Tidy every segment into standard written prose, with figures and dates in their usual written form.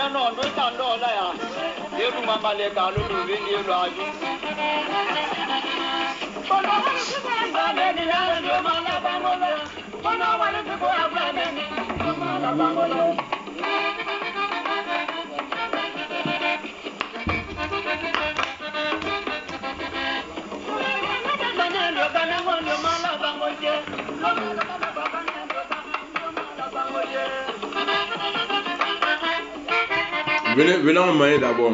Venez en main d'abord.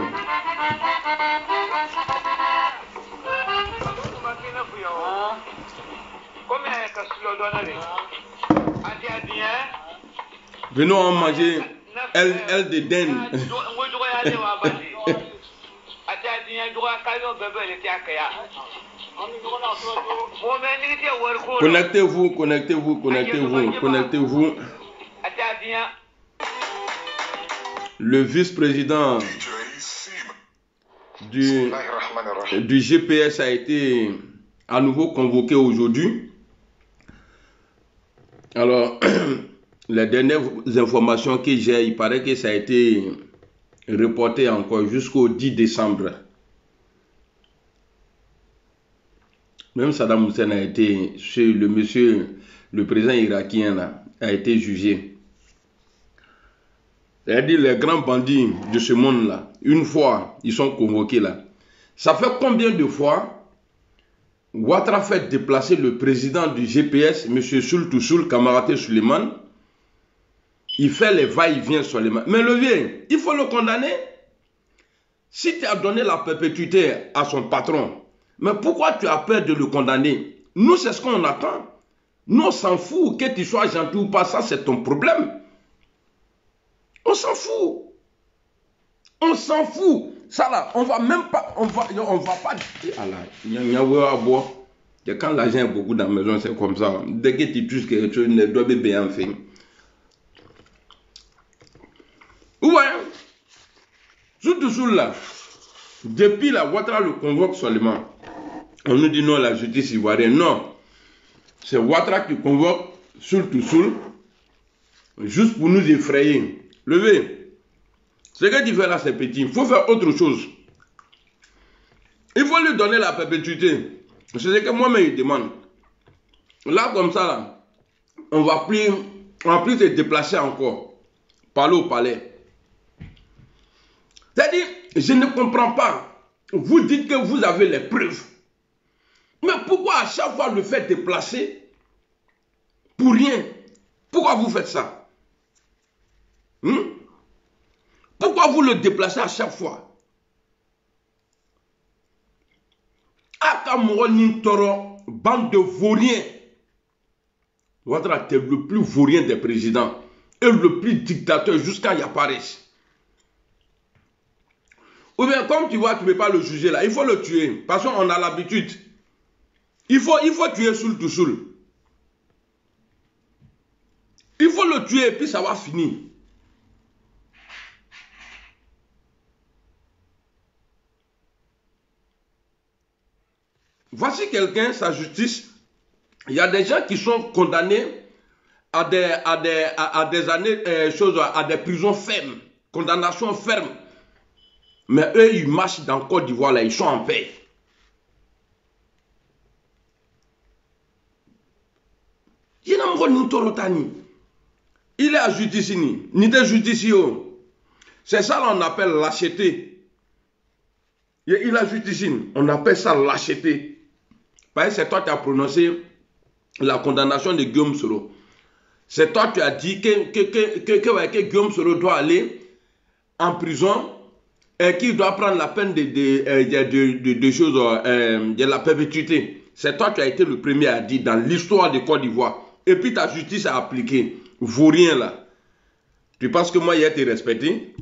Venons en manger elle de dinde. Connectez-vous, connectez-vous, connectez-vous, connectez-vous. Le vice-président du GPS a été à nouveau convoqué aujourd'hui. Alors, les dernières informations que j'ai, il paraît que ça a été reporté encore jusqu'au 10 décembre. Même Saddam Hussein a été, le président irakien là, a été jugé. C'est-à-dire les grands bandits de ce monde-là, une fois ils sont convoqués là. Ça fait combien de fois Ouattara fait déplacer le président du GPS, M. Sultoussoul, Kamaraté Suleiman. Il fait les va-et-vient sur les mains. Mais le vieux, il faut le condamner. Si tu as donné la perpétuité à son patron, mais pourquoi tu as peur de le condamner? Nous, c'est ce qu'on attend. Nous, on s'en fout. Que tu sois gentil ou pas, ça, c'est ton problème. On s'en fout. On s'en fout. Ça là, on va même pas. On va pas. Quand l'argent est beaucoup dans la maison, c'est comme ça. Dès que tu touches quelque chose, ne doit pas bien faire. Ouais. Surtout là. Depuis la Ouattara le convoque seulement. On nous dit non, la justice ivoirienne. Non. C'est Ouattara qui convoque Sultoussoul juste pour nous effrayer. Levez. Ce que tu fais là, c'est petit. Il faut faire autre chose. Il faut lui donner la perpétuité. C'est ce que moi-même il demande. Là, comme ça, là, on ne va plus se déplacer encore. Parler au palais. C'est-à-dire, je ne comprends pas. Vous dites que vous avez les preuves. Mais pourquoi à chaque fois le faire déplacer pour rien? Pourquoi vous faites ça? Pourquoi vous le déplacez à chaque fois? Akamoro Nintoro, bande de vauriens. Ouattara est le plus vaurien des présidents et le plus dictateur jusqu'à y apparaître. Ou bien, comme tu vois, tu ne peux pas le juger là, il faut le tuer. Parce qu'on a l'habitude. Il faut tuer Sultoussoul. Il faut le tuer et puis ça va finir. Voici quelqu'un, sa justice. Il y a des gens qui sont condamnés à des années, à des prisons fermes, condamnation ferme. Mais eux, ils marchent dans le Côte d'Ivoire, là, ils sont en paix. Il est à justice, ni de justice. C'est ça qu'on appelle lâcheté. Il est à justice, on appelle ça lâcheté. Parce que c'est toi qui as prononcé la condamnation de Guillaume Soro. C'est toi qui as dit que Guillaume Soro doit aller en prison et qu'il doit prendre la peine de la perpétuité. C'est toi qui as été le premier à dire dans l'histoire de Côte d'Ivoire. Et puis ta justice a appliqué. Vaurien là. Tu penses que moi, il a été respecté?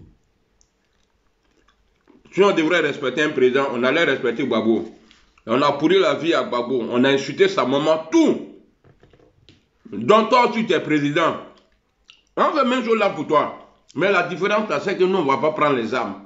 Si on devrait respecter un président, on allait respecter Gbagbo. On a pourri la vie à Gbagbo. On a insulté sa maman, tout. Donc toi aussi, tu es président. On fait même chose là pour toi. Mais la différence, c'est que nous, on ne va pas prendre les armes.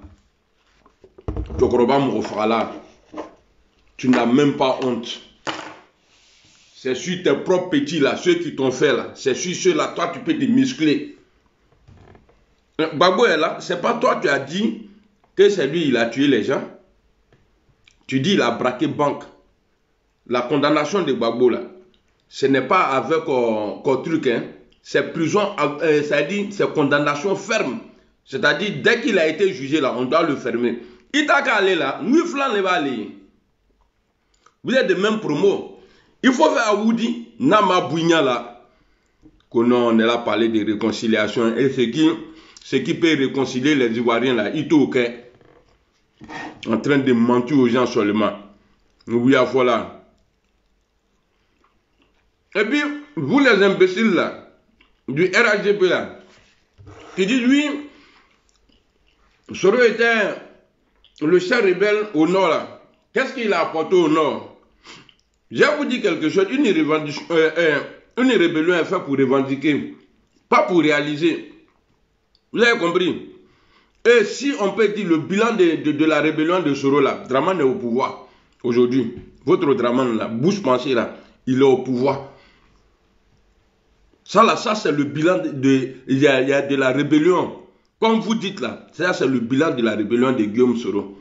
Tu n'as même pas honte. C'est sur tes propres petits là, ceux qui t'ont fait là. C'est sur ceux là, toi tu peux te muscler. Gbagbo est là, c'est pas toi tu as dit que c'est lui il a tué les gens. Tu dis il a braqué banque. La condamnation de Gbagbo là, ce n'est pas avec truc, hein. C'est prison, c'est-à-dire c'est condamnation ferme. C'est-à-dire dès qu'il a été jugé là, on doit le fermer. Il t'a qu'à aller là, nous flan les va aller. Vous êtes de même promo. Il faut faire à Woody, Nama Bouigna là, qu'on est là parler de réconciliation et ce qui peut réconcilier les Ivoiriens là, il est ok. En train de mentir aux gens seulement. Oui, voilà. Et puis, vous les imbéciles là, du RHDP là, qui disent lui, Soro était le chef rebelle au nord là. Qu'est-ce qu'il a apporté au nord? Je vais vous dire quelque chose, une rébellion est faite pour revendiquer, pas pour réaliser. Vous avez compris? Et si on peut dire le bilan de la rébellion de Soro là, Dramane est au pouvoir aujourd'hui. Votre Dramane là, Bouche Pensée là, il est au pouvoir. Ça là, ça c'est le bilan il y a de la rébellion. Comme vous dites là, ça c'est le bilan de la rébellion de Guillaume Soro.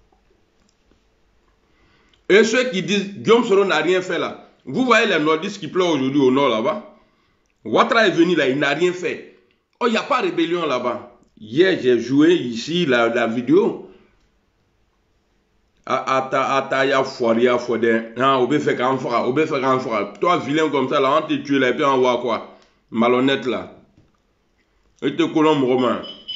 Et ceux qui disent Guillaume Soro n'a rien fait là, vous voyez les nordistes qui pleurent aujourd'hui au nord là-bas. Ouattara est venu là, il n'a rien fait. Oh, il n'y a pas de rébellion là-bas. Hier, j'ai joué ici la vidéo. Ataya Foria Fodé. Toi, vilain comme ça, là, on te tue là, et puis on voit quoi? Malhonnête là. Et te colombe romain.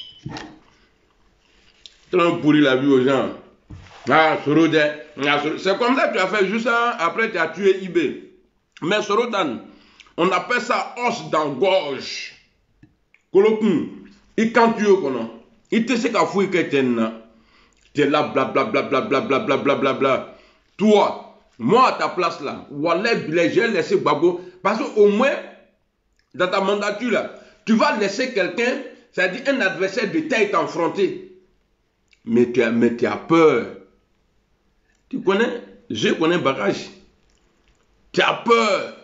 Tu as pourri la vie aux gens. Ah, Sorodin. C'est comme ça que tu as fait juste après tu as tué Ibé. Mais Sorotan, on appelle ça os dans gorge. Kolokun, il quand tu es qu'on il te sait qu'à fouiller que tu es là, blablabla. Toi, moi à ta place là, Wallah, j'ai laissé Gbagbo. Parce qu'au moins, dans ta mandature là, tu vas laisser quelqu'un, c'est-à-dire un adversaire de taille t'enfronter. Mais tu as peur. Tu connais? Je connais Bagage. Tu as peur.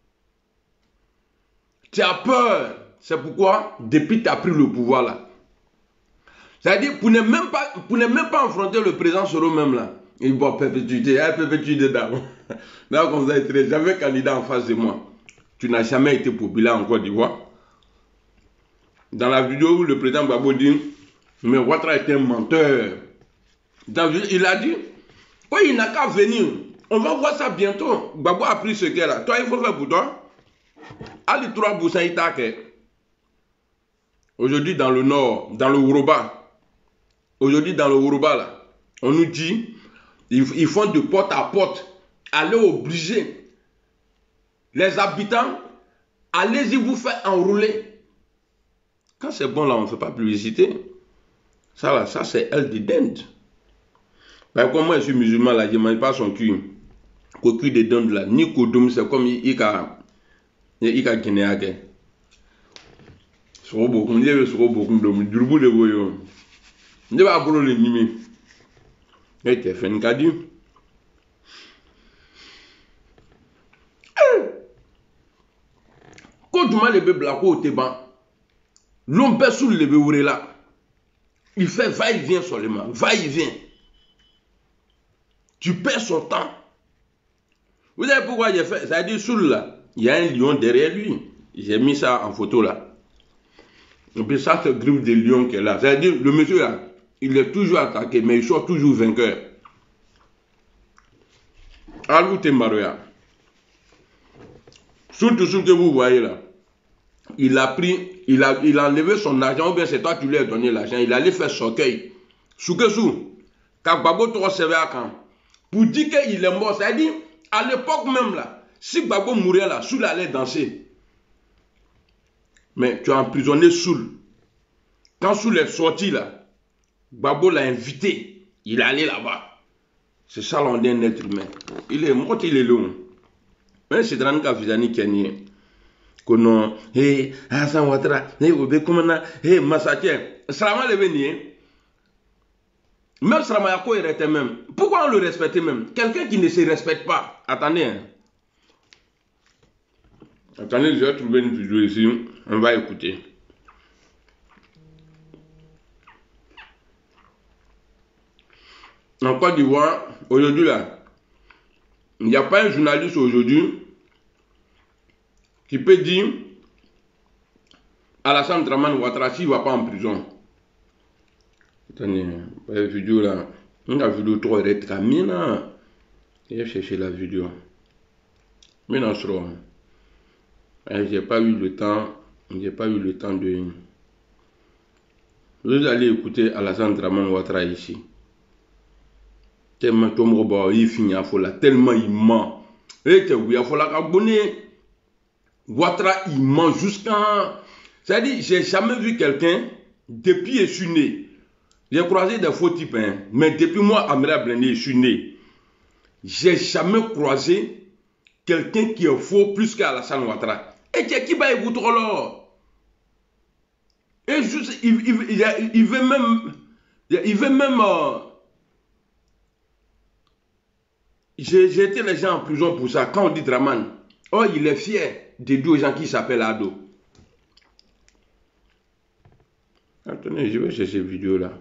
Tu as peur. C'est pourquoi, depuis que tu as pris le pouvoir là, c'est-à-dire pour ne même pas affronter le président Soro même là, il va perpétuité d'âme. Là, comme ça, j'avais un candidat en face de moi. Tu n'as jamais été populaire en Côte d'Ivoire. Dans la vidéo où le président Gbagbo dit, mais Ouattara est un menteur. Il a dit, oui, il n'a qu'à venir. On va voir ça bientôt. Gbagbo a pris ce qu'elle a. Toi, il faut faire pour toi. Ali 3 Boussaï Itake. Aujourd'hui, dans le nord, dans le Ouroba. Aujourd'hui, dans le Ouroba, là, on nous dit, ils font de porte à porte. Allez obliger les habitants, allez-y vous faire enrouler. Quand c'est bon, là, on ne fait pas publicité. Ça, là, ça, c'est elle de dinde. Ben, comme moi, je suis musulman, là, je ne mange pas son cul. Qu'au cul de dinde, là, ni Kodoum, c'est comme il a Guinéague. Sur beaucoup, il y a sur beaucoup de durbu de voyons. Il y a pas de l'ennemi. Et tu fais une cadeau. Quand tu m'as levé Blako au Téban, l'homme peut sous le lever là. Il fait va-et-vient seulement, va-et-vient. Tu perds son temps. Vous savez pourquoi j'ai fait? Ça dit sous là, il y a un lion derrière lui. J'ai mis ça en photo là. Et puis ça, c'est griffe de lion qui est là. C'est-à-dire, le monsieur là, il est toujours attaqué, mais il sort toujours vainqueur. Alou Tembaroya. Surtout ce que vous voyez là. Il a pris, il a enlevé son argent, ou bien c'est toi qui lui as donné l'argent. Il allait faire cercueil. Soukesou, quand Gbagbo te recevait à quand? Pour dire qu'il est mort, c'est-à-dire, à l'époque même là, si Gbagbo mourait là, Soul allait danser. Mais tu as emprisonné Soul. Quand Soul est sorti là, Gbagbo l'a invité. Il est allé là-bas. C'est ça l'on dit un être humain. Il est mort, il est long. Mais c'est dans le cas de Kenny. Kono, hey, Hassan Ouattara, hey, Obekumana, hey, Massaké. Srama le venu. Même Srama Yako était même. Pourquoi on le respectait même? Quelqu'un qui ne se respecte pas. Attendez. Hein. Attendez, je vais trouver une vidéo ici. On va écouter. en Côte d'Ivoire, aujourd'hui là, il n'y a pas un journaliste aujourd'hui qui peut dire Alassane Dramane Ouattara s'il ne va pas en prison. Attendez, la vidéo là, la vidéo 3 est très bien. J'ai cherché la vidéo. Mais non, j'ai pas eu le temps. J'ai pas eu le temps de. Vous allez écouter Alassane Dramane Ouattara ici. Tellement Tom Robert, il finit à Fola, tellement il ment. Et tu vois, il faut la abonner. Ouattara, il ment jusqu'à. C'est-à-dire, j'ai jamais vu quelqu'un, depuis que je suis né. J'ai croisé des faux types, hein, mais depuis moi, Amira Blindé, je suis né. J'ai jamais croisé quelqu'un qui est faux plus qu'Alassane Ouattara. Et qui va écouter là? Et juste, il veut même. J'ai été les gens en prison pour ça. Quand on dit Dramane, oh, il est fier de deux gens qui s'appellent Ado. Attendez, je vais chercher cette vidéo là.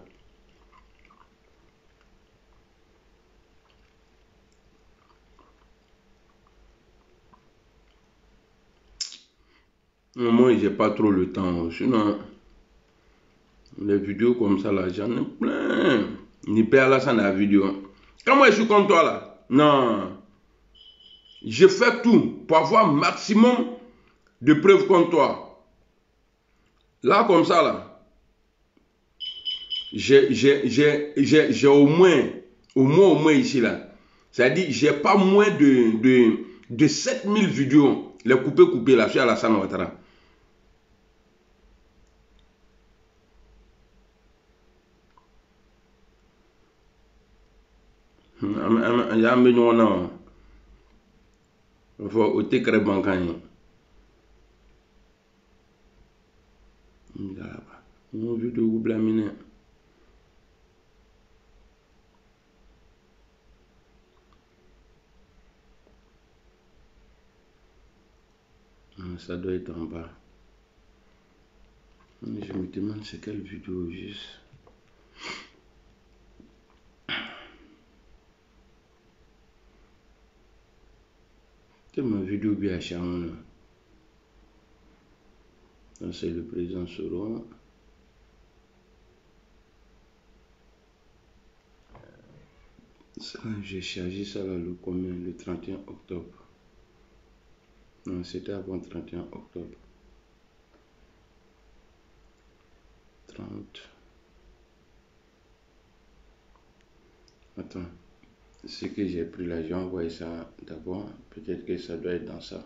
Moi, j'ai pas trop le temps. Sinon, les vidéos comme ça là, j'en ai plein. Ni père Alassane la vidéo. Quand moi je suis comme toi là, non. Je fais tout pour avoir un maximum de preuves contre toi. Là, comme ça là, j'ai au moins ici là. C'est-à-dire, j'ai pas moins de 7000 vidéos. Les coupés là, sur Alassane Ouattara. Il y a un million. Il faut ôter créer bancaire. Une vidéo vous blâmez. Ça doit être en bas. Je me demande c'est quelle vidéo juste. C'est ma vidéo bien charmante. C'est le président Soro. J'ai chargé ça là, le combien? Le 31 octobre. Non, c'était avant 31 octobre. 30. Attends. C'est que j'ai pris là, j'ai envoyé ça d'abord. Peut-être que ça doit être dans ça.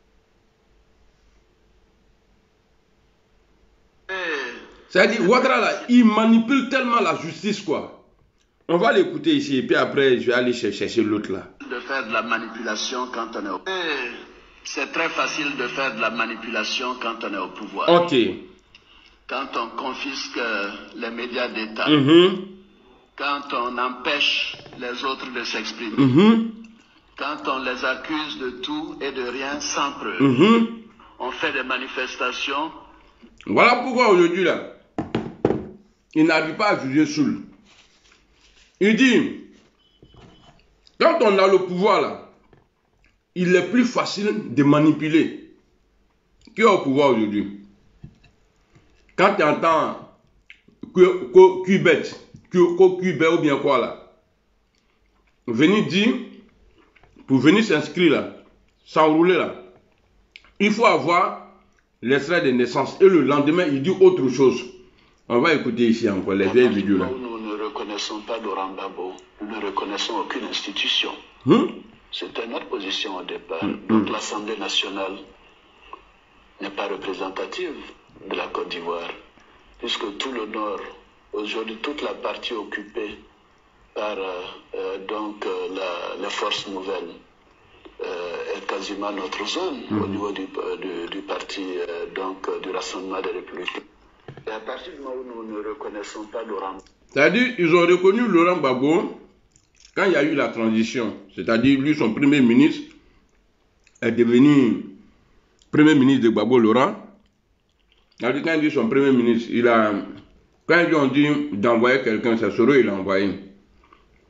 C'est-à-dire, Ouattara là, il manipule tellement la justice quoi. On va l'écouter ici et puis après je vais aller chercher l'autre là. De faire de la manipulation quand on est au pouvoir. C'est très facile de faire de la manipulation quand on est au pouvoir. Ok. Quand on confisque les médias d'État. Quand on empêche les autres de s'exprimer. Quand on les accuse de tout et de rien sans preuve. On fait des manifestations. Voilà pourquoi aujourd'hui là, il n'arrive pas à juger Soul. Il dit, quand on a le pouvoir là, il est plus facile de manipuler qui est au pouvoir aujourd'hui. Quand tu entends Qbet ou bien quoi là, venir dire, pour venir s'inscrire là, s'enrouler là, il faut avoir l'extrait de naissance et le lendemain il dit autre chose. On va écouter ici encore les vieilles vidéos là. Nous ne reconnaissons pas Laurent Gbagbo, nous ne reconnaissons aucune institution. C'était notre position au départ. Donc l'Assemblée nationale n'est pas représentative de la Côte d'Ivoire, puisque tout le nord, aujourd'hui toute la partie occupée par les forces nouvelles est quasiment notre zone au niveau du parti du Rassemblement des Républicains. Et à partir du moment où nous ne reconnaissons pas Laurent, c'est-à-dire ils ont reconnu Laurent Gbagbo quand il y a eu la transition, c'est-à-dire lui son premier ministre est devenu premier ministre de Gbagbo Laurent. Quand il dit son premier ministre, quand ils ont dit d'envoyer quelqu'un, c'est Soro il l'a envoyé.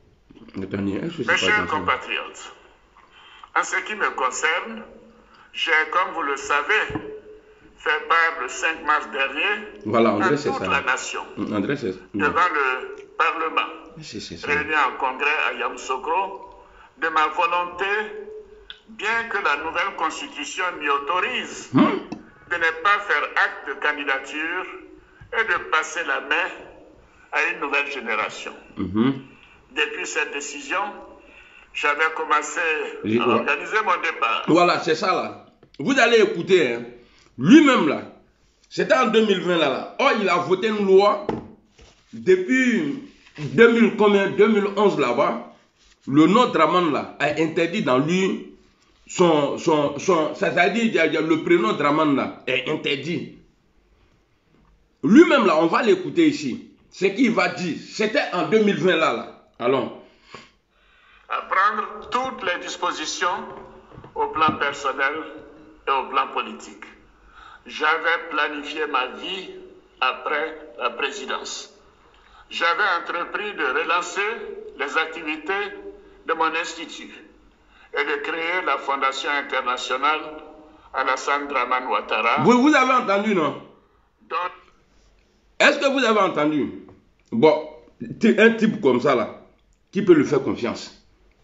Mes chers compatriotes, en ce qui me concerne, j'ai, comme vous le savez, fait part le 5 mars dernier à toute la nation, devant le Parlement, réuni en congrès à Yamoussoukro, de ma volonté, bien que la nouvelle constitution m'y autorise, de ne pas faire acte de candidature et de passer la main à une nouvelle génération. Depuis cette décision, j'avais commencé à organiser mon départ. Voilà, c'est ça là. Vous allez écouter, hein. Lui-même là, c'était en 2020 là. Oh, il a voté une loi depuis 2011 là-bas. Le nom Draman là a interdit dans lui c'est-à-dire le prénom Draman là est interdit. Lui-même là, on va l'écouter ici. Ce qu'il va dire, c'était en 2020 là. Allons. À prendre toutes les dispositions au plan personnel et au plan politique. J'avais planifié ma vie après la présidence. J'avais entrepris de relancer les activités de mon institut et de créer la Fondation internationale Alassane Dramane Ouattara. Vous avez entendu, non? Est-ce que vous avez entendu? Bon, un type comme ça là, qui peut lui faire confiance?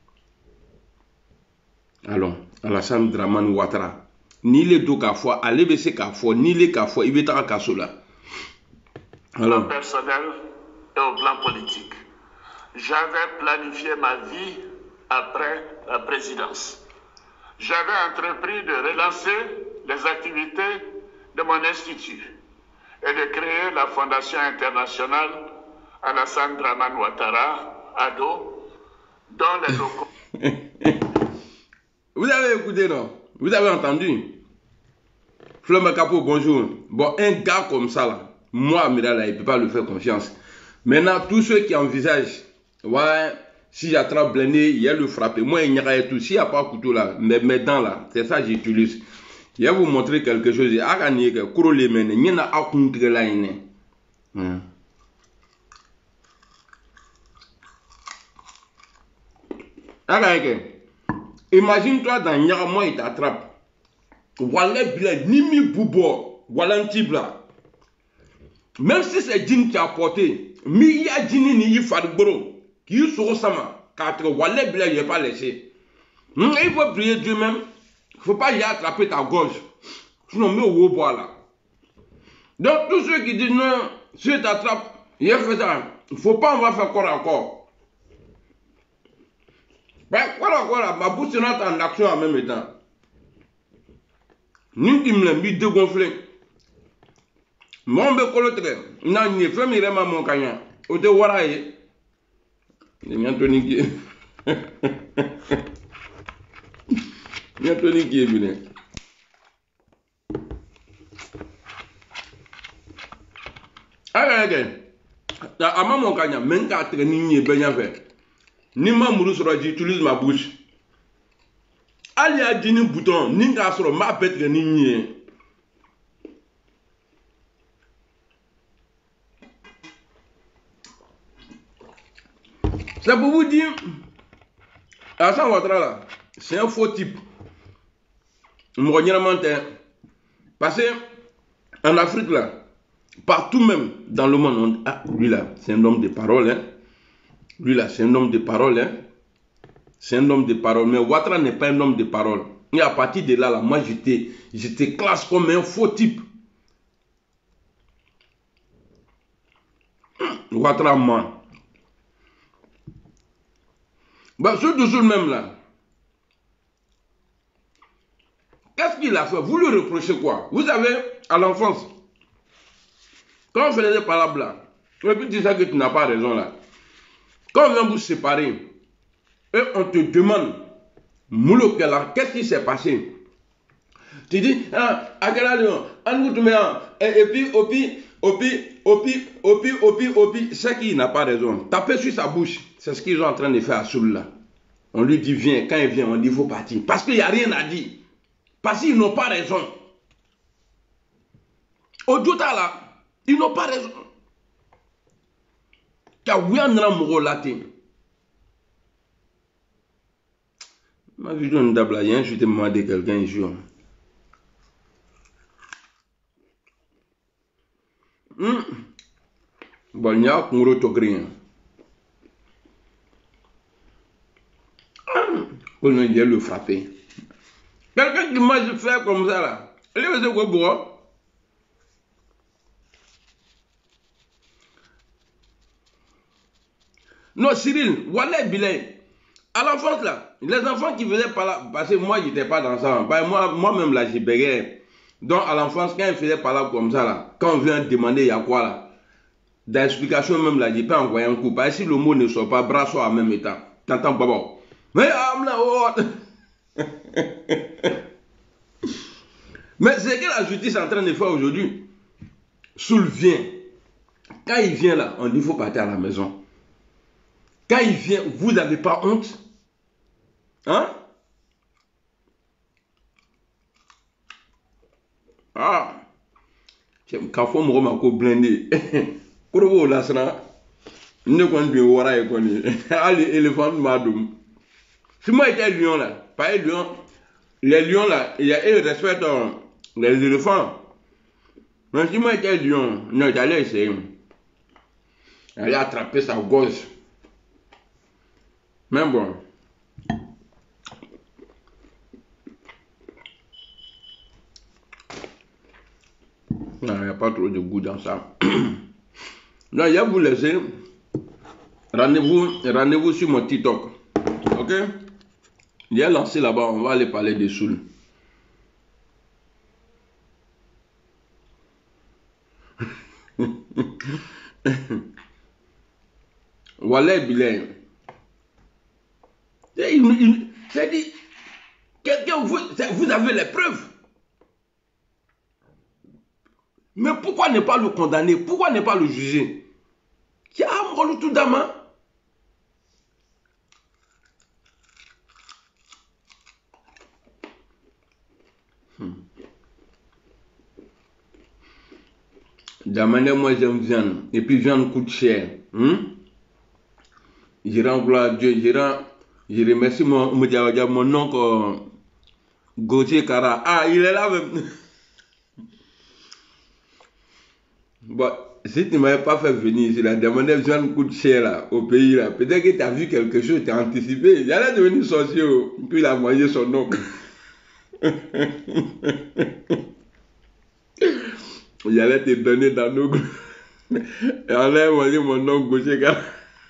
Allons, Alassane Dramane Ouattara. Ni les deux qu'à fois, allez baisser qu'à fois, ni les qu'à fois, il va être à là. Au plan personnel et au plan politique. J'avais planifié ma vie après la présidence. J'avais entrepris de relancer les activités de mon institut et de créer la Fondation internationale Alassane Dramane Ouattara, ADO, dont les locaux... Vous avez écouté, non? Vous avez entendu? Fleume Capo, bonjour. Bon, un gars comme ça, là, moi, Mirala, il ne peut pas lui faire confiance. Maintenant, tous ceux qui envisagent, ouais, si j'attrape blindé, il y a le frappé. Moi, il n'y a rien tout. S'il n'y a pas de couteau là, mes dents là, c'est ça que j'utilise. Je vais vous montrer quelque chose. Il y a un peu imagine-toi dans Yara, moi il t'attrape. Voilà bien, ni mi boubo, voilà un type là. Même si c'est djinn qui a porté, mi ya djinn ni y farboro, qui y sort sama, quatre, voilà bien, il n'est pas laissé. Il faut prier Dieu même, il ne faut pas y attraper ta gorge. Sinon, mais au bois là. Donc, tous ceux qui disent non, si tu t'attrapes, il a fait ça, il ne faut pas, on va faire corps à corps. Ben, voilà, ma bouche est en action en même temps. Nous qui me l'avons mis dégonflé. Mon bécolo très. Non, il fait mirer ma mon cagnan. Au te waraye. Il y a Anthony qui est. Il y a Anthony qui est venu. Allez, à mon cagnan, même qu'à traîner, bien fait. Ni ma mourou sera, j'utilise ma bouche. Ali a dit un bouton, ni qu'à sera ma bête ni. C'est pour vous dire, Alassane Ouattara là, c'est un faux type. Parce que en Afrique là, partout même dans le monde, ah, lui là, c'est un homme de parole, hein. Lui là, c'est un homme de parole, hein. C'est un homme de parole. Mais Ouattara n'est pas un homme de parole. Et à partir de là, moi, j'étais classe comme un faux type. Ouattara ment. Bah, ce dessous même là. Qu'est-ce qu'il a fait? Vous lui reprochez quoi? Vous avez, à l'enfance, quand on fait des parables là, et puis tu sais que tu n'as pas raison là. Quand on vient vous séparer, et on te demande, Moulokela, qu'est-ce qui s'est passé? Tu dis, ah, à quel âge, et puis, opi, c'est qu'il n'a pas raison. Taper sur sa bouche, c'est ce qu'ils sont en train de faire à Soul là. On lui dit, viens, quand il vient, on dit, il faut partir. Parce qu'il n'y a rien à dire. Parce qu'ils n'ont pas raison. Au Djota là, ils n'ont pas raison. Car oui, on a un latin. Ma vidéo ne dable rien, je t'ai demandé quelqu'un ici. Bon, il y a un rotogrien. On a dit le frapper. Quelqu'un qui mange faire comme ça là. Il va quoi boire? Non, Cyril, voilà Bilay. À l'enfance là, les enfants qui faisaient par là, parce que moi j'étais pas dans ça. Moi-même là, j'ai bégayé. Donc à l'enfance, quand ils faisaient par là comme ça là, quand on vient demander il y a quoi là, d'explication même là, j'ai pas envoyé un coup. Parce que si le mot ne sort pas, bras soit en même état. T'entends pas bon? Mais mais c'est ce que la justice est en train de faire aujourd'hui. Soul vient. Quand il vient là, on dit qu'il faut partir à la maison. Quand il vient, vous n'avez pas honte? Hein? Ah! Quand faut me remarquer blindé. Pour vous, là, ça, ne conduit au wara et connu. Allez, éléphant, madame. Si moi j'étais lion là, pas les lions. Les lions là, ils respectent les éléphants. Mais si moi j'étais lion, non, j'allais essayer. J'allais attraper sa gosse. Mais bon. Il n'y a pas trop de goût dans ça. Non, il y a vous laisser. Rendez-vous sur mon TikTok. Ok? Il est lancé là-bas, on va aller parler des Soul. Voilà, Bilay. C'est dit, quelqu'un, vous avez les preuves. Mais pourquoi ne pas le condamner? Pourquoi ne pas le juger? Il y a un rôle tout d'âme. D'amener moi j'aime viande. Et puis viande coûte cher. Je rends gloire à Dieu. Je remercie mon oncle Gauthier Kara. Ah, il est là même. Bon, si tu ne m'avais pas fait venir ici, la demande viande coûte cher là, au pays là. Peut-être que tu as vu quelque chose, tu as anticipé. Il allait devenir sorcier. Puis il a mangé son oncle. Il allait te donner dans nos groupes. Et on allait manger mon oncle Gauthier Kara.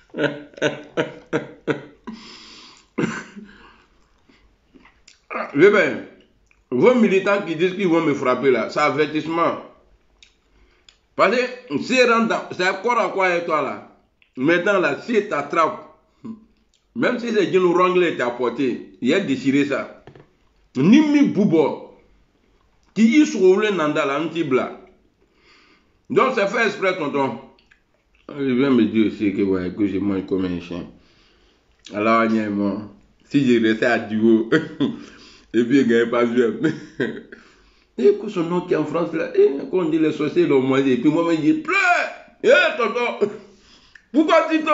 Eh bien, vos militants qui disent qu'ils vont me frapper là, c'est avertissement. Parce que si c'est encore à quoi avec toi là. Maintenant là, si tu t'attrapes, même si c'est une ranglée t'a apporté, il a déchiré ça. Nimi Boubo, qui y trouve le nanda là, un petit blanc. Donc c'est fait exprès, tonton. Il vient me dire aussi que, ouais, que je mange comme un chien. Alors, si je restais à duo, et puis il ne gagne pas bien. Et que son nom qui est en France là, quand on dit les sorciers l'ont mangé, et puis moi je dis, pleure! Tonton! Pourquoi Tito?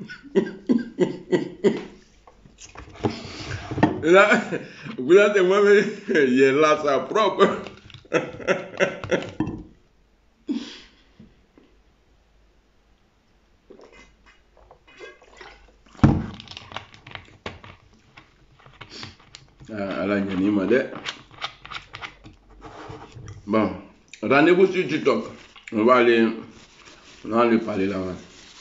Là, vous êtes moi-même, il est là, ça propre. Bon, rendez-vous sur TikTok. On va aller parler là-bas.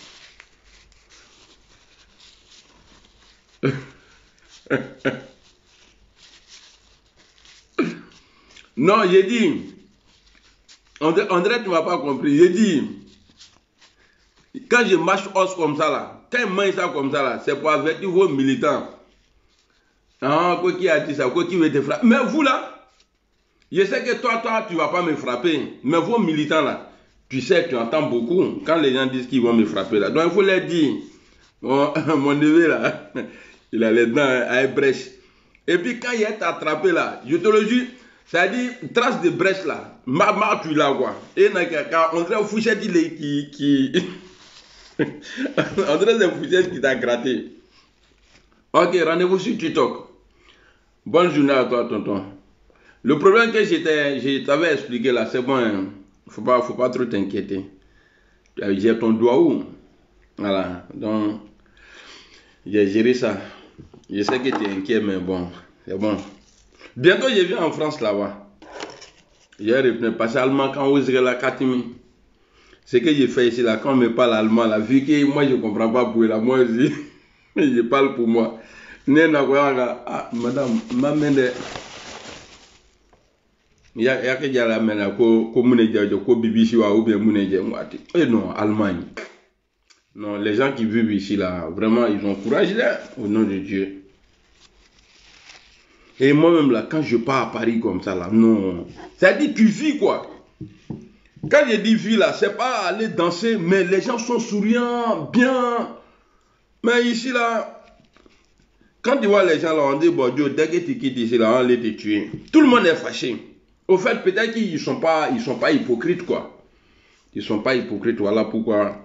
Non, j'ai dit, André, tu m'as pas compris. J'ai dit, quand je marche os comme ça là, quand je mange ça comme ça là, c'est pour avertir vos militants. Ah, quoi qui a dit ça, quoi qui veut te frapper. Mais vous là, je sais que toi, tu ne vas pas me frapper. Mais vos militants là, tu sais, tu entends beaucoup quand les gens disent qu'ils vont me frapper là. Donc il faut leur dire, mon neveu là, il a les dents à une brèche. Et puis quand il est attrapé là, je te le jure, ça dit trace de brèche là, tu l'as quoi. Et on dirait Fouchette qui on dirait c'est Fouchette qui t'a gratté. Ok, rendez-vous sur TikTok. Bonne journée à toi, tonton. Le problème que je t'avais expliqué là, c'est bon. Hein. Faut pas trop t'inquiéter. J'ai ton doigt où? Voilà. Donc, j'ai géré ça. Je sais que tu es inquiet, mais bon, c'est bon. Bientôt, je viens en France là-bas. J'ai passé allemand quand vous serez la Katimi. Ce que j'ai fait ici là, quand on me parle allemand là, vu que moi je ne comprends pas pour là, moi aussi, je parle pour moi. Ah, madame, ma mère, il y a que la mère, ko BBC ou bien Mounédia. Et non, Allemagne. Non, les gens qui vivent ici là, vraiment, ils ont courage là, au nom de Dieu. Et moi-même là, quand je pars à Paris comme ça là, non. Ça dit tu vis quoi. Quand je dis vie là, c'est pas aller danser, mais les gens sont souriants, bien. Mais ici là, quand tu vois les gens là, on dit bon Dieu, dès que tu quittes ici là, on va te tuer. Tout le monde est fâché. Au fait, peut-être qu'ils sont pas hypocrites quoi. Ils sont pas hypocrites, voilà pourquoi.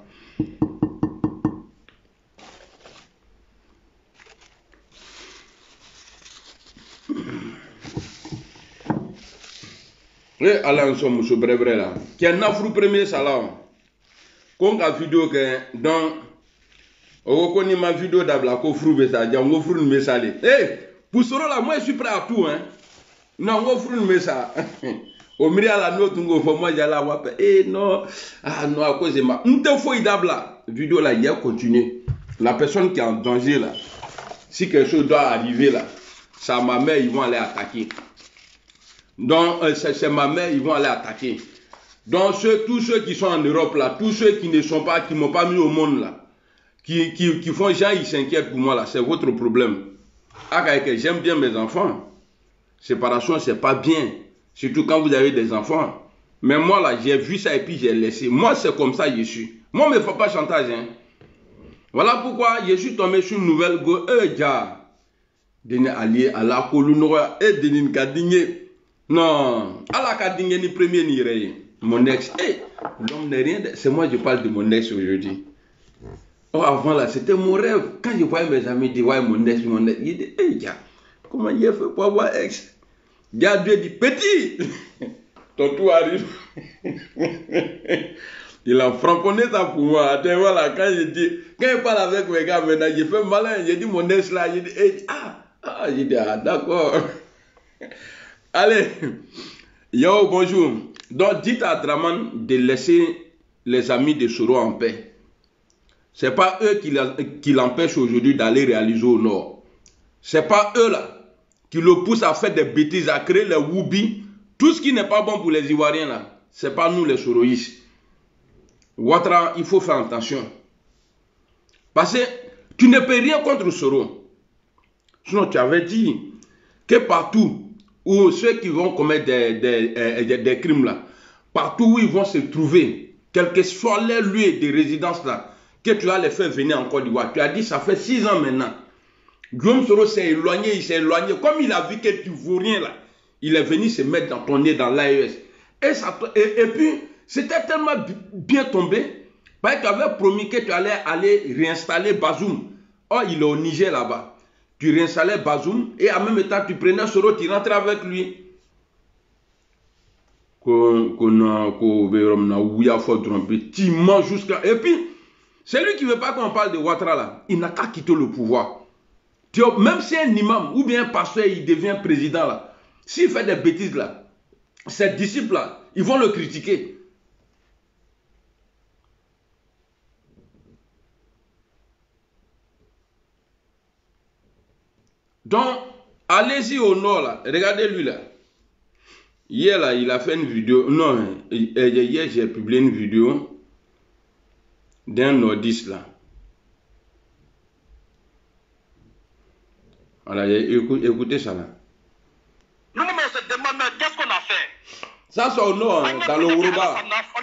Oui, Alain Somme, ce bref là. Qui est un premier salon. Quand la vidéo que dans. On connaît ma vidéo d'abla ko fru besa dia ngo fru mesa le. Pour cela là moi je suis prêt à tout hein. Non ngo fru mesa. Au milieu la note ngo fo moi jala wa non non à cause de ma. M'te faut d'abla vidéo là il a continué. La personne qui est en danger là. Si quelque chose doit arriver là, ça ma mère ils vont aller attaquer. Donc c'est ma mère ils vont aller attaquer. Donc tous ceux qui sont en Europe là, tous ceux qui ne sont pas qui m'ont pas mis au monde là. Qui font gens, ils s'inquiètent pour moi là, c'est votre problème. J'aime bien mes enfants. Séparation, c'est pas bien. Surtout quand vous avez des enfants. Mais moi là, j'ai vu ça et puis j'ai laissé. Moi, c'est comme ça je suis. Moi, il ne me faut pas chantage. Hein. Voilà pourquoi je suis tombé sur une nouvelle go. Dene allié à la colonne et Denin Kadigné. Non, à la Kadigné ni premier ni rien. Mon ex, l'homme n'est rien. C'est moi qui parle de mon ex aujourd'hui. Oh, avant là, c'était mon rêve. Quand je voyais mes amis dire, ouais, mon ex, il dit, gars, comment il a fait pour avoir ex? Gars, Dieu dit, petit, ton tour arrive. Il a framponné ça pour moi. Attends, voilà, quand il parle avec mes gars maintenant, j'ai fait malin, j'ai dit mon ex là, j'ai dit, j'ai dit, d'accord. Allez, yo, bonjour. Donc, dites à Draman de laisser les amis de Soro en paix. Ce n'est pas eux qui l'empêchent aujourd'hui d'aller réaliser au nord. Ce n'est pas eux là qui le poussent à faire des bêtises, à créer les Woubi. Tout ce qui n'est pas bon pour les Ivoiriens là, ce n'est pas nous les Soroïstes. Ouattara, il faut faire attention. Parce que tu ne peux rien contre Soro. Sinon tu avais dit que partout où ceux qui vont commettre des crimes là, partout où ils vont se trouver, quel que soit leur lieu de résidence là, que tu as les faire venir en Côte d'Ivoire. Tu as dit ça fait 6 ans maintenant. Guillaume Soro s'est éloigné, il s'est éloigné. Comme il a vu que tu ne vaux rien là, il est venu se mettre dans ton nez dans l'AES. Et puis, c'était tellement bien tombé, parce que tu avais promis que tu allais aller réinstaller Bazoum. Oh, il est au Niger là-bas. Tu réinstallais Bazoum et en même temps, tu prenais Soro, tu rentrais avec lui. Tu manges jusqu'à... Et puis, c'est lui qui ne veut pas qu'on parle de Ouattara là. Il n'a qu'à quitter le pouvoir. Même si un imam ou bien un pasteur, il devient président là. S'il fait des bêtises là, ses disciples là, ils vont le critiquer. Donc, allez-y au nord là. Regardez lui là. Hier là, il a fait une vidéo. Non, hier j'ai publié une vidéo d'un nordiste là. Voilà, écoutez ça là. Nous on se demande qu'est-ce qu'on a fait. Ça c'est au nord, hein, dans le Yoruba.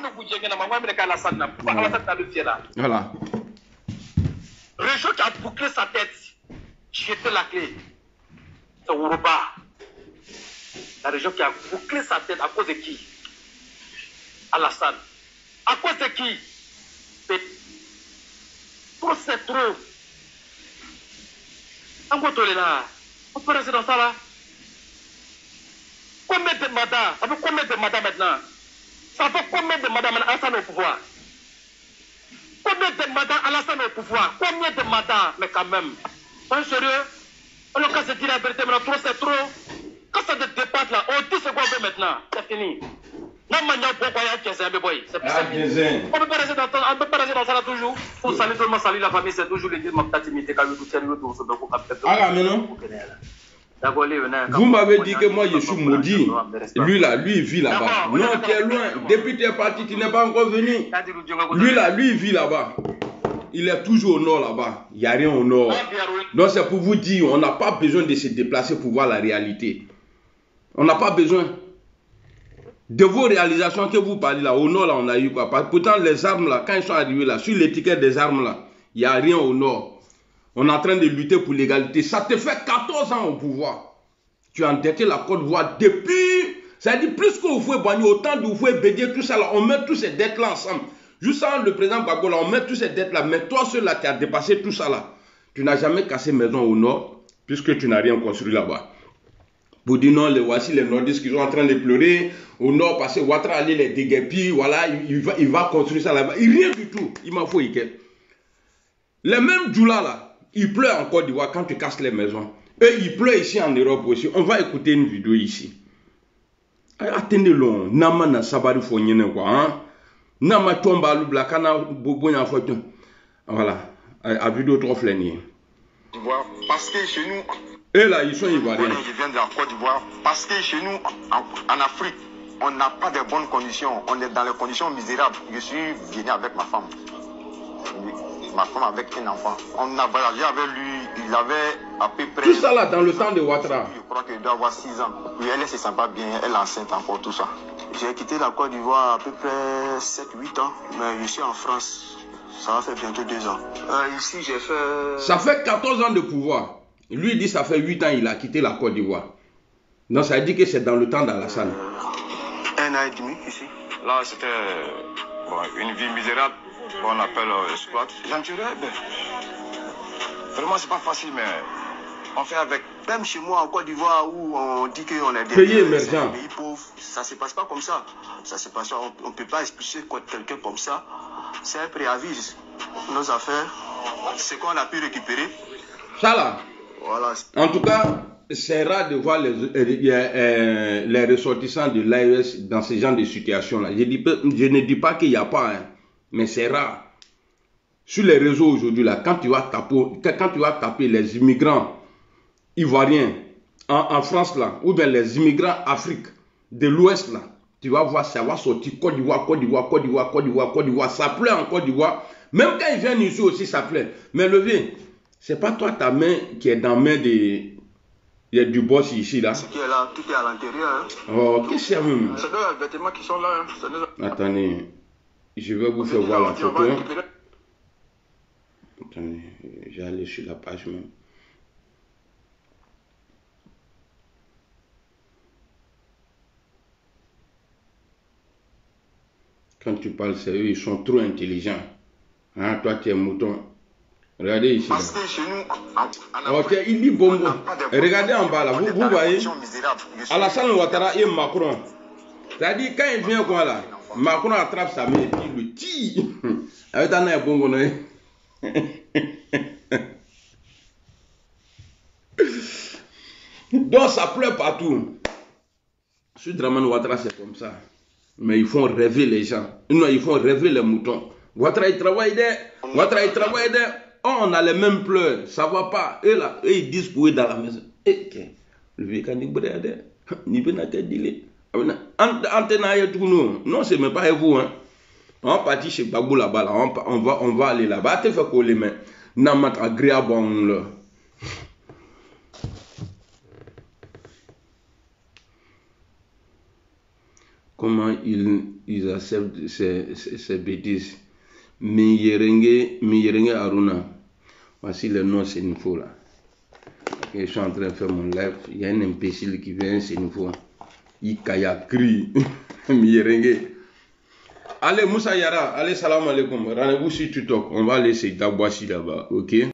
Voilà. Région qui a bouclé sa tête, jeté la clé. C'est Yoruba. La région qui a bouclé sa tête à cause de qui? Alassane. À cause de qui? Trop c'est trop. On peut rester dans ça là. Combien de mandats? Ça fait combien de mandats maintenant? Ça fait combien de mandats maintenant Alassane au pouvoir? Combien de mandats Alassane au pouvoir? Combien de mandats? Mais quand même, soyez sérieux. Alors quand c'est dit la vérité, maintenant trop c'est trop. Quand ça te dépasse là, on dit c'est quoi on veut maintenant. C'est fini. Non, maintenant, pourquoi il y a un boy? C'est plus simple. On ne peut pas rester dans ça là toujours. Faut saluer tout le monde, saluer la famille, c'est toujours les dire ma petite imité quand je tiens le tout ce donc ah mais non. Vous m'avez dit que moi je suis maudit. Lui là, lui il vit là-bas. Non, tu es loin. Depuis tu es parti, tu n'es pas encore venu. Lui là, lui il vit là-bas. Il est toujours au nord là-bas. Il n'y a rien au nord. Donc c'est pour vous dire, on n'a pas besoin de se déplacer pour voir la réalité. On n'a pas besoin. De vos réalisations que vous parlez là, au nord là, on a eu quoi? Pourtant les armes là, quand ils sont arrivés là, sur l'étiquette des armes là, il n'y a rien au nord. On est en train de lutter pour l'égalité. Ça te fait 14 ans au pouvoir. Tu as endetté la Côte d'Ivoire depuis... Ça dit plus qu'on fait Bani, autant de vous Bédier, tout ça là, on met tous ces dettes là ensemble. Juste avant le président Gbagbo là, on met tous ces dettes là. Mais toi, ceux là, tu as dépassé tout ça là. Tu n'as jamais cassé maison au nord, puisque tu n'as rien construit là-bas. Pour dire non, voici les nordistes qui sont en train de pleurer au nord parce que Ouattara allait les déguerpir, voilà, il va construire ça là-bas. Rien du tout, il m'en faut. Les mêmes Djoula là, il pleut en Côte d'Ivoire quand tu casses les maisons. Et il pleut ici en Europe aussi. On va écouter une vidéo ici. Attendez-le, Nama na sabari fonyene quoi, hein? Nama tomba lubla kana bobonya photo. Voilà, à vidéo trop flânier. Parce que chez nous... Et là, ils sont ivoiriens. Je viens de la Côte d'Ivoire. Parce que chez nous, en Afrique, on n'a pas de bonnes conditions. On est dans les conditions misérables. Je suis venu avec ma femme. Ma femme avec un enfant. On a voyagé avec lui. Il avait à peu près... Tout ça là, dans le temps de Ouattara. Je crois qu'il doit avoir 6 ans. Oui, elle ne se sent pas bien. Elle est enceinte encore, tout ça. J'ai quitté la Côte d'Ivoire à peu près 7-8 ans. Mais je suis en France. Ça va faire bientôt 2 ans. Ici, j'ai fait... Ça fait 14 ans de pouvoir. Lui dit ça fait 8 ans il a quitté la Côte d'Ivoire. Donc ça dit que c'est dans le temps d'Alassane. 1 an et demi ici. Là c'était une vie misérable qu'on appelle squat. J'en dirais, vraiment c'est pas facile mais on fait avec. Même chez moi en Côte d'Ivoire où on dit qu'on est des pays émergents, pays pauvres, ça se passe pas comme ça. Ça se passe pas, on peut pas expulser quelqu'un comme ça. C'est un préavis. Nos affaires, c'est qu'on a pu récupérer. Ça là. Voilà. En tout cas, c'est rare de voir les ressortissants de l'AES dans ce genre de situation-là. Je ne dis pas qu'il n'y a pas, hein, mais c'est rare. Sur les réseaux aujourd'hui, là, quand tu vas taper les immigrants ivoiriens en France, là, ou bien les immigrants Afrique de l'Ouest, là, tu vas voir, ça va sortir Côte d'Ivoire, Côte d'Ivoire, Côte d'Ivoire, Côte d'Ivoire, Côte d'Ivoire. Ça plaît en Côte d'Ivoire. Même quand ils viennent ici aussi, ça plaît. Mais levez. C'est pas toi ta main qui est dans la main de... Il y a du boss ici là. Ce qui est là, tout est à l'intérieur. Hein. Oh, qu'est-ce que c'est même? C'est des vêtements qui sont là. Hein. Attendez, je vais vous faire voir la photo. Attendez, j'ai allé sur la page même. Quand tu parles sérieux, ils sont trop intelligents. Hein, toi tu es mouton. Regardez ici. Parce que chez nous, ok, il dit bongo. Regardez en bas là, vous voyez Alassane Ouattara et Macron. C'est-à-dire quand il vient quoi là, Macron attrape sa main et puis il le tire. Avec un air bongo, non? Donc ça pleure partout. Sur Dramane Ouattara c'est comme ça. Mais ils font rêver les gens. Non, ils font rêver les moutons. Ouattara il travaille des. Ouattara il travaille des. Oh, on a les mêmes pleurs, ça va pas. Et là, ils disent pour eux dans la maison. Et le mécanique brade, ni bien à délai. Non, c'est même pas vous. Hein. On va partir chez Gbagbo là-bas. Là. On va aller là-bas. Tu fais quoi les mains? Namat agréable. Comment ils acceptent ces bêtises? Miyerenge Aruna. Voici le nom Sénifo là. Je suis en train de faire mon live. Il y a un imbécile qui vient Sénifo. Il crie. Miyerenge. Allez, Moussa Yara. Allez, salam alaikum. Rendez-vous sur TikTok. On va laisser Dabouassi là-bas. Ok?